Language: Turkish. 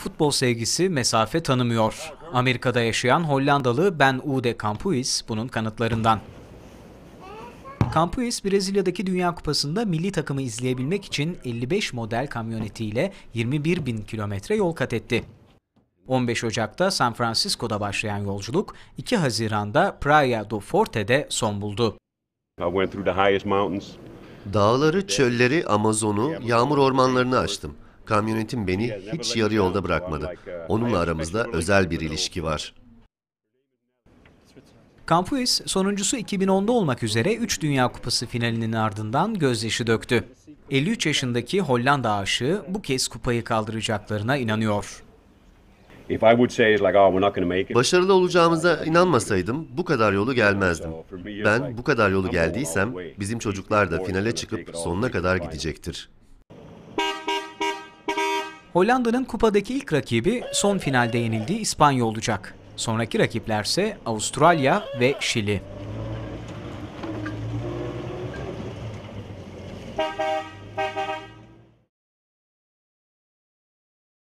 Futbol sevgisi mesafe tanımıyor. Amerika'da yaşayan Hollandalı Ben Ude Campuys bunun kanıtlarından. Campuys, Brezilya'daki Dünya Kupası'nda milli takımı izleyebilmek için 55 model kamyonetiyle 21.000 kilometre yol kat etti. 15 Ocak'ta San Francisco'da başlayan yolculuk 2 Haziran'da Praia do Forte'de son buldu. Dağları, çölleri, Amazon'u, yağmur ormanlarını aştım. Kamyonetim beni hiç yarı yolda bırakmadı. Onunla aramızda özel bir ilişki var. Campuys, sonuncusu 2010'da olmak üzere 3 Dünya Kupası finalinin ardından gözyaşı döktü. 53 yaşındaki Hollanda aşığı bu kez kupayı kaldıracaklarına inanıyor. Başarılı olacağımıza inanmasaydım bu kadar yolu gelmezdim. Ben bu kadar yolu geldiysem bizim çocuklar da finale çıkıp sonuna kadar gidecektir. Hollanda'nın kupadaki ilk rakibi son finalde yenildiği İspanya olacak. Sonraki rakiplerse Avustralya ve Şili.